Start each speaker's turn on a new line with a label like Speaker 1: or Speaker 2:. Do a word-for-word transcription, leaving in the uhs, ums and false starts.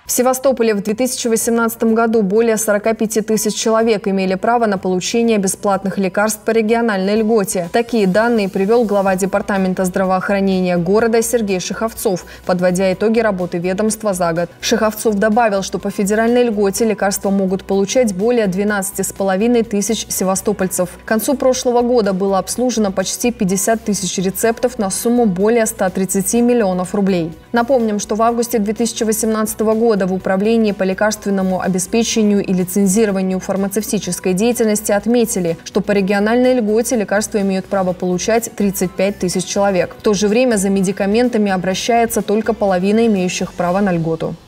Speaker 1: В Севастополе в две тысячи восемнадцатом году более сорока пяти тысяч человек имели право на получение бесплатных лекарств по региональной льготе. Такие данные привел глава Департамента здравоохранения города Сергей Шеховцов, подводя итоги работы ведомства за год. Шеховцов добавил, что по федеральной льготе лекарства могут получать более двенадцати с половиной тысяч севастопольцев. К концу прошлого года было обслужено почти пятьдесят тысяч рецептов на сумму более ста тридцати миллионов рублей. Напомним, что в августе две тысячи восемнадцатого года в Управлении по лекарственному обеспечению и лицензированию фармацевтической деятельности отметили, что по региональной льготе лекарства имеют право получать тридцать пять тысяч человек. В то же время за медикаментами обращается только половина имеющих право на льготу.